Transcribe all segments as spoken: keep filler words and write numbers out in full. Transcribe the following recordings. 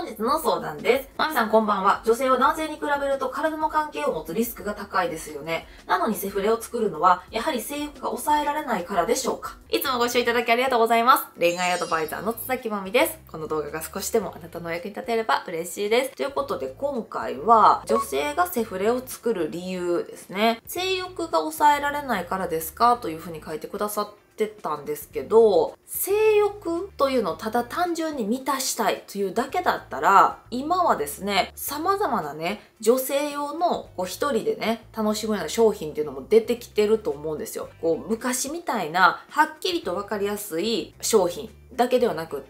本日の相談です。まみさんこんばんは。女性は男性に比べると体の関係を持つリスクが高いですよね。なのにセフレを作るのは、やはり性欲が抑えられないからでしょうか。いつもご視聴いただきありがとうございます。恋愛アドバイザーの津崎まみです。この動画が少しでもあなたのお役に立てれば嬉しいです。ということで今回は、女性がセフレを作る理由ですね。性欲が抑えられないからですかというふうに書いてくださって、ってたんですけど、性欲というのをただ単純に満たしたいというだけだったら、今はですね、様々なね、女性用のこう一人でね、楽しむような商品っていうのも出てきてると思うんですよ。こう昔みたいな、はっきりとわかりやすい商品だけではなくって、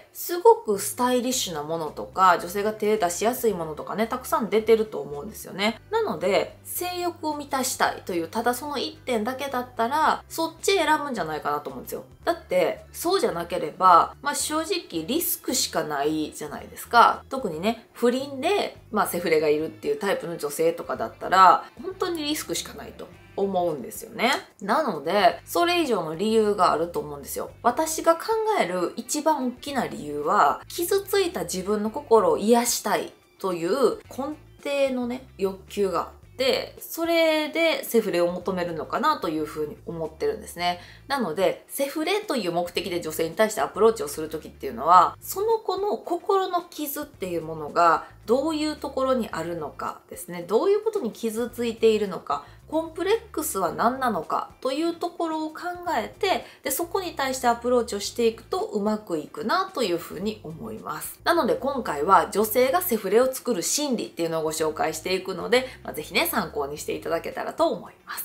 すごくスタイリッシュなものとか、女性が手出しやすいものとかね、たくさん出てると思うんですよね。なので、性欲を満たしたいという、ただその一点だけだったら、そっち選ぶんじゃないかなと思うんですよ。だって、そうじゃなければ、まあ正直リスクしかないじゃないですか。特にね、不倫で、まあセフレがいるっていうタイプの女性とかだったら、本当にリスクしかないと思うんですよね。なので、それ以上の理由があると思うんですよ。私が考える一番大きな理由は、傷ついた自分の心を癒したいという根底のね、欲求がで、それでセフレを求めるのかなというふうに思ってるんですね。なので、セフレという目的で女性に対してアプローチをするときっていうのは、その子の心の傷っていうものがどういうところにあるのかですね。どういうことに傷ついているのか、コンプレックスは何なのかというところを考えて、で、そこに対してアプローチをしていくとうまくいくなというふうに思います。なので今回は女性がセフレを作る心理っていうのをご紹介していくので、まあ、ぜひね、参考にしていただけたらと思います。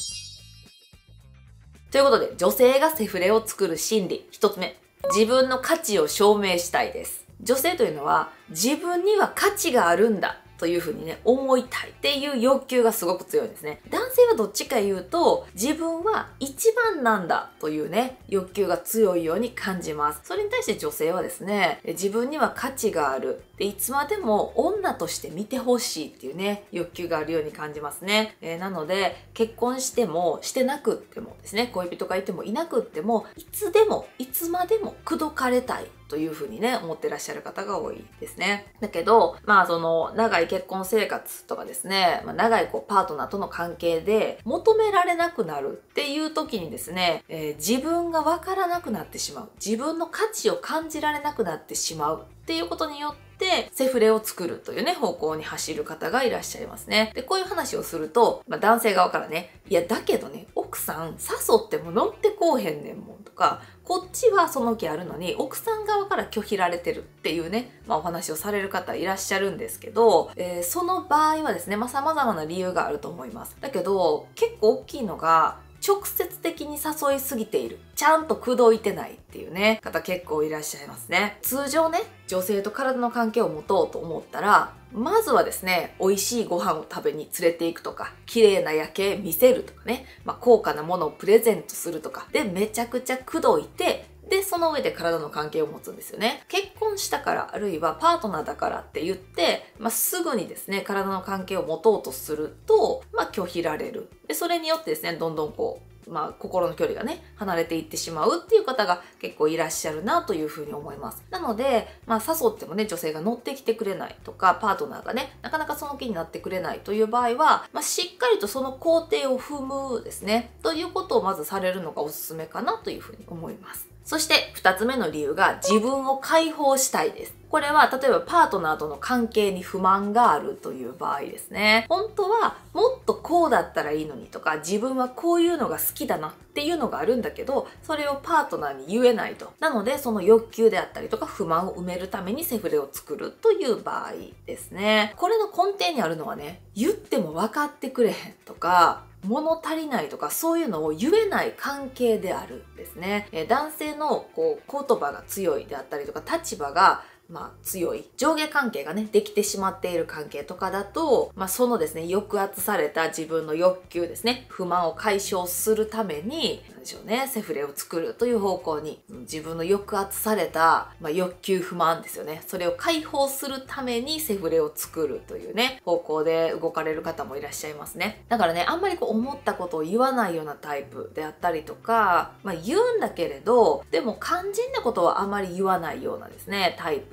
ということで、女性がセフレを作る心理、一つ目。自分の価値を証明したいです。女性というのは、自分には価値があるんだというふうにね、思いたいっていう欲求がすごく強いんですね。男性はどっちか言うと、自分は一番なんだというね、欲求が強いように感じます。それに対して女性はですね、自分には価値がある。で、いつまでも女として見てほしいっていうね、欲求があるように感じますね。えー、なので、結婚しても、してなくってもですね、恋人がいてもいなくっても、いつでも、いつまでも口説かれたい。というふうにね、思ってらっしゃる方が多いですね。だけど、まあその、長い結婚生活とかですね、まあ、長いこうパートナーとの関係で求められなくなるっていう時にですね、えー、自分がわからなくなってしまう。自分の価値を感じられなくなってしまうっていうことによって、セフレを作るというね、方向に走る方がいらっしゃいますね。で、こういう話をすると、まあ、男性側からね、いや、だけどね、奥さん誘っても乗ってこうへんねんもんとか、こっちはその気あるのに、奥さん側から拒否られてるっていうね、まあお話をされる方いらっしゃるんですけど、えー、その場合はですね、まあ様々な理由があると思います。だけど、結構大きいのが、直接的に誘いすぎている。ちゃんと口説いてないっていうね、方結構いらっしゃいますね。通常ね、女性と体の関係を持とうと思ったら、まずはですね、美味しいご飯を食べに連れて行くとか、綺麗な夜景見せるとかね、まあ、高価なものをプレゼントするとか、で、めちゃくちゃ口説いて、で、その上で体の関係を持つんですよね。結婚したから、あるいはパートナーだからって言って、まあ、すぐにですね、体の関係を持とうとすると、まあ、拒否られる。で、それによってですね、どんどんこう、まあ、心の距離がね、離れていってしまうっていう方が結構いらっしゃるなというふうに思います。なので、まあ、誘ってもね、女性が乗ってきてくれないとか、パートナーがね、なかなかその気になってくれないという場合は、まあ、しっかりとその工程を踏むですね、ということをまずされるのがおすすめかなというふうに思います。そして二つ目の理由が自分を解放したいです。これは例えばパートナーとの関係に不満があるという場合ですね。本当はもっとこうだったらいいのにとか、自分はこういうのが好きだなっていうのがあるんだけど、それをパートナーに言えないと。なのでその欲求であったりとか不満を埋めるためにセフレを作るという場合ですね。これの根底にあるのはね、言っても分かってくれへんとか、物足りないとかそういうのを言えない関係であるんですね。え男性のこう言葉が強いであったりとか立場がまあ強い上下関係がねできてしまっている関係とかだと、まあ、そのですね抑圧された自分の欲求ですね不満を解消するために何でしょうねセフレを作るという方向に自分の抑圧された、まあ、欲求不満ですよねそれを解放するためにセフレを作るというね方向で動かれる方もいらっしゃいますね。だからねあんまりこう思ったことを言わないようなタイプであったりとか、まあ、言うんだけれどでも肝心なことはあまり言わないようなですねタイプ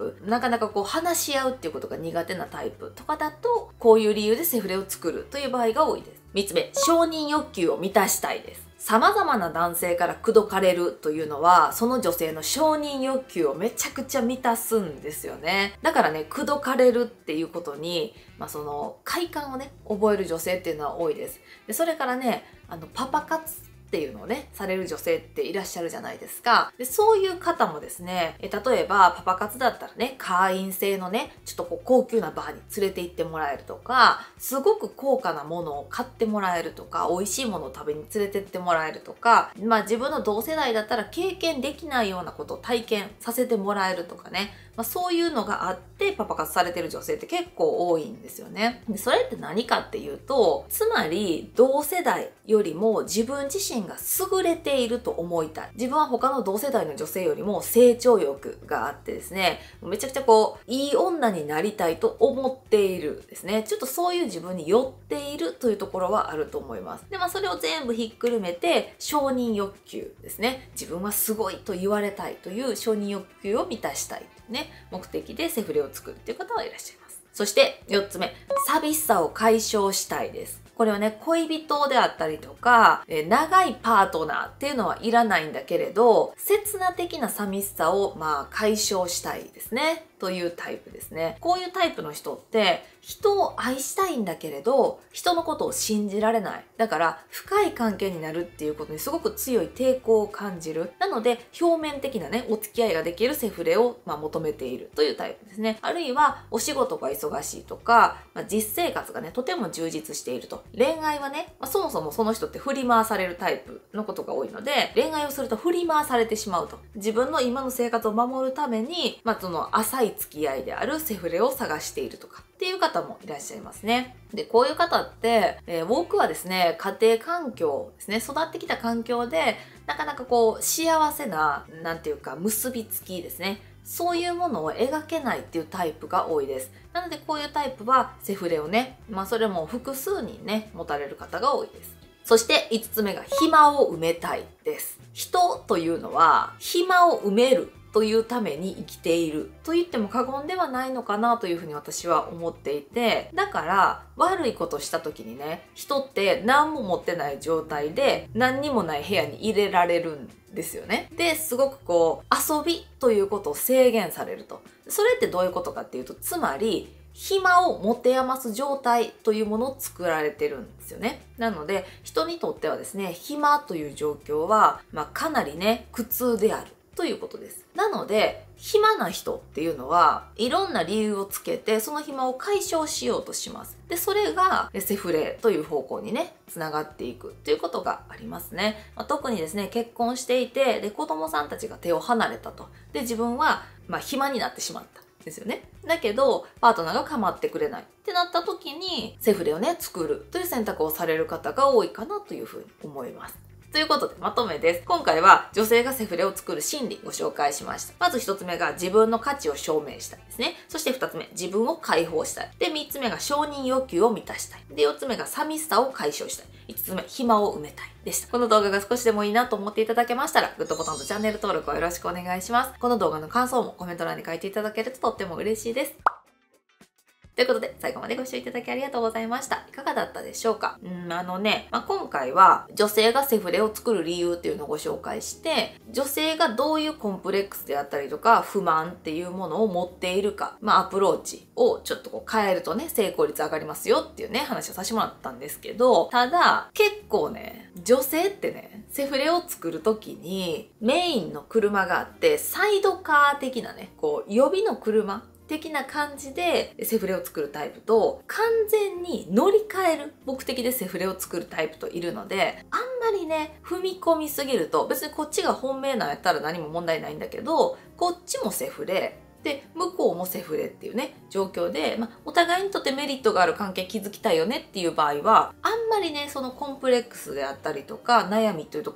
プ、なかなかこう話し合うっていうことが苦手なタイプとかだと、こういう理由でセフレを作るという場合が多いです。みっつめ、承認欲求を満たしたいです。様々な男性から口説かれるというのは、その女性の承認欲求をめちゃくちゃ満たすんですよね。だからね、口説かれるっていうことに、まあその快感をね、覚える女性っていうのは多いです。で、それからね、あの、パパ活っていうのをね、される女性っていらっしゃるじゃないですか。で、そういう方もですね、え例えばパパ活だったらね、会員制のね、ちょっとこう高級なバーに連れて行ってもらえるとか、すごく高価なものを買ってもらえるとか、美味しいものを食べに連れて行ってもらえるとか、まあ自分の同世代だったら経験できないようなことを体験させてもらえるとかね、まあ、そういうのがあってパパ活されてる女性って結構多いんですよね。で、それって何かっていうと、つまり同世代よりも自分自身が優れていると思いたい。自分は他の同世代の女性よりも成長欲があってですね、めちゃくちゃこう、いい女になりたいと思っているですね。ちょっとそういう自分に寄っているというところはあると思います。で、まあそれを全部ひっくるめて、承認欲求ですね。自分はすごいと言われたいという承認欲求を満たしたい。ね、目的でセフレを作るっていう方はいらっしゃいます。そしてよっつめ、寂しさを解消したいです。これはね、恋人であったりとか、え長いパートナーっていうのはいらないんだけれど、刹那的な寂しさをまあ解消したいですね。というタイプですね。こういうタイプの人って人を愛したいんだけれど人のことを信じられない。だから深い関係になるっていうことにすごく強い抵抗を感じる。なので表面的なねお付き合いができるセフレを、まあ、求めているというタイプですね。あるいはお仕事が忙しいとか、まあ、実生活がねとても充実していると。恋愛はね、まあ、そもそもその人って振り回されるタイプのことが多いので、恋愛をすると振り回されてしまうと。自分の今の生活を守るために、まあ、その浅い付き合いであるセフレを探しているとかっていう方もいらっしゃいますね。で、こういう方って、えー、多くはですね、家庭環境ですね、育ってきた環境で、なかなかこう、幸せな、なんていうか、結びつきですね。そういうものを描けないっていうタイプが多いです。なので、こういうタイプはセフレをね、まあそれも複数人ね、持たれる方が多いです。そしていつつめが暇を埋めたいです。人というのは暇を埋めるというために生きていると言っても過言ではないのかなというふうに私は思っていて、だから悪いことした時にね、人って何も持ってない状態で何にもない部屋に入れられるんですよね。で、すごくこう遊びということを制限されると。それってどういうことかっていうと、つまり暇を持て余す状態というものを作られてるんですよね。なので人にとってはですね、暇という状況は、まあ、かなりね苦痛であるということです。なので暇な人っていうのはいろんな理由をつけてその暇を解消しようとします。で、それがセフレという方向にねつながっていくということがありますね。まあ、特にですね、結婚していてで子供さんたちが手を離れたと。で、自分はまあ暇になってしまった。ですよね。だけどパートナーが構ってくれないってなった時にセフレをね作るという選択をされる方が多いかなというふうに思います。ということでまとめです。今回は女性がセフレを作る心理ご紹介しました。まず一つ目が自分の価値を証明したいですね。そして二つ目、自分を解放したい。で、三つ目が承認欲求を満たしたい。で、四つ目が寂しさを解消したい。五つ目、暇を埋めたいでした。この動画が少しでもいいなと思っていただけましたら、グッドボタンとチャンネル登録をよろしくお願いします。この動画の感想もコメント欄に書いていただけるととっても嬉しいです。ということで、最後までご視聴いただきありがとうございました。いかがだったでしょうか？うん、あのね、まあ、今回は女性がセフレを作る理由っていうのをご紹介して、女性がどういうコンプレックスであったりとか、不満っていうものを持っているか、まあ、アプローチをちょっとこう変えるとね、成功率上がりますよっていうね、話をさせてもらったんですけど、ただ、結構ね、女性ってね、セフレを作るときに、メインの車があって、サイドカー的なね、こう、予備の車的な感じでセフレを作るタイプと、完全に乗り換える目的でセフレを作るタイプといるので、あんまりね踏み込みすぎると、別にこっちが本命なんやったら何も問題ないんだけど、こっちもセフレで向こうもセフレっていうね状況で、まあ、お互いにとってメリットがある関係築きたいよねっていう場合は、あんまりねそのコンプレックスであったりとか悩みというところに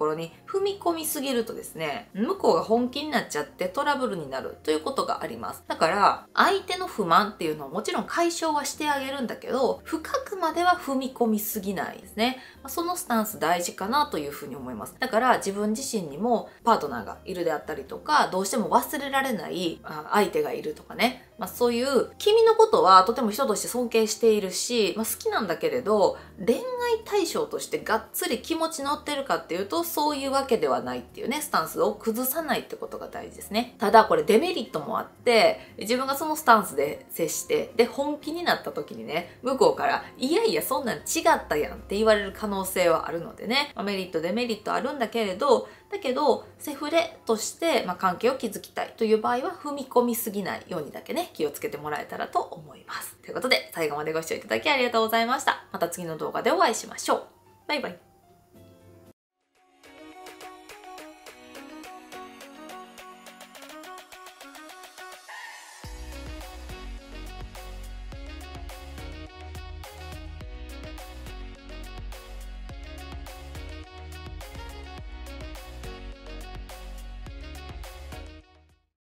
踏み込みすぎるとですね、向こうが本気になっちゃってトラブルになるということがあります。だから、相手の不満っていうのをもちろん解消はしてあげるんだけど、深くまでは踏み込みすぎないですね。そのスタンス大事かなというふうに思います。だから自分自身にもパートナーがいるであったりとか、どうしても忘れられない相手がいるとかね、まあ、そういう君のことはとても人として尊敬しているし、まあ、好きなんだけれど恋愛対象としてがっつり気持ち乗ってるかっていうとそういうわけではないっていうねスタンスを崩さないってことが大事ですね。ただこれデメリットもあって自分がそのスタンスで接してで本気になった時にね向こうからいやいやそんなん違ったやんって言われる可能性はあるのでね、まあ、メリットデメリットあるんだけれどだけどセフレとして、まあ、関係を築きたいという場合は踏み込みすぎないようにだけね気をつけてもらえたらと思います。ということで最後までご視聴いただきありがとうございました。また次の動画でお会いしましょう。バイバイ。